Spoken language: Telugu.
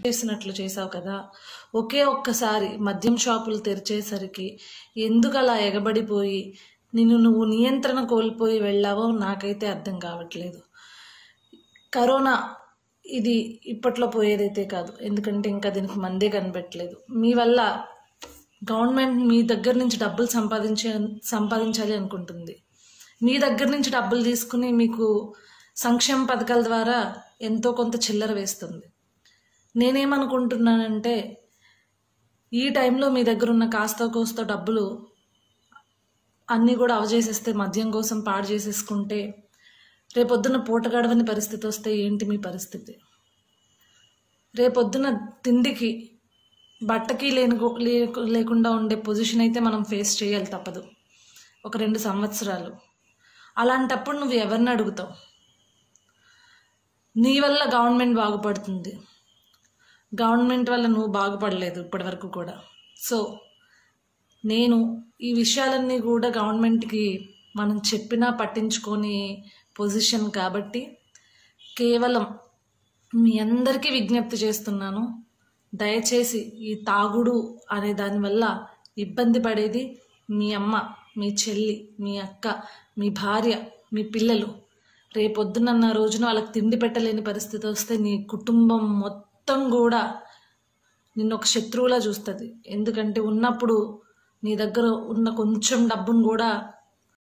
చేసినట్లు చేసావు కదా, ఒకే ఒక్కసారి మద్యం షాపులు తెరిచేసరికి ఎందుకు అలా ఎగబడిపోయి నువ్వు నియంత్రణ కోల్పోయి వెళ్ళావో నాకైతే అర్థం కావట్లేదు. కరోనా ఇది ఇప్పట్లో పోయేదైతే కాదు, ఎందుకంటే ఇంకా దీనికి మందే కనిపెట్టలేదు. మీ వల్ల గవర్నమెంట్ మీ దగ్గర నుంచి డబ్బులు సంపాదించాలి అనుకుంటుంది. మీ దగ్గర నుంచి డబ్బులు తీసుకుని మీకు సంక్షేమ పథకాల ద్వారా ఎంతో కొంత చిల్లర వేస్తుంది. నేనేమనుకుంటున్నానంటే, ఈ టైంలో మీ దగ్గర ఉన్న కాస్త కోస్త డబ్బులు అన్నీ కూడా అవజేసేస్తే, మద్యం కోసం పాడు చేసేసుకుంటే, రేపొద్దున పూట గడవని పరిస్థితి వస్తే ఏంటి మీ పరిస్థితి? రేపొద్దున తిండికి బట్టకి లేకుండా ఉండే పొజిషన్ అయితే మనం ఫేస్ చేయాలి తప్పదు, ఒక 2 సంవత్సరాలు. అలాంటప్పుడు నువ్వు ఎవరిని అడుగుతావు? నీ వల్ల గవర్నమెంట్ బాగుపడుతుంది, గవర్నమెంట్ వల్ల నువ్వు బాగుపడలేదు ఇప్పటి వరకు కూడా. సో నేను ఈ విషయాలన్నీ కూడా గవర్నమెంట్కి మనం చెప్పినా పట్టించుకొని పొజిషన్ కాబట్టి కేవలం మీ అందరికీ విజ్ఞప్తి చేస్తున్నాను, దయచేసి ఈ తాగుడు అనే దానివల్ల ఇబ్బంది పడేది మీ అమ్మ, మీ చెల్లి, మీ అక్క, మీ భార్య, మీ పిల్లలు. రేపొద్దునన్న రోజున వాళ్ళకి తిండి పెట్టలేని పరిస్థితి వస్తే నీ కుటుంబం మొత్తం కూడా నిన్ను ఒక శత్రువులా చూస్తుంది. ఎందుకంటే ఉన్నప్పుడు నీ దగ్గర ఉన్న కొంచెం డబ్బును కూడా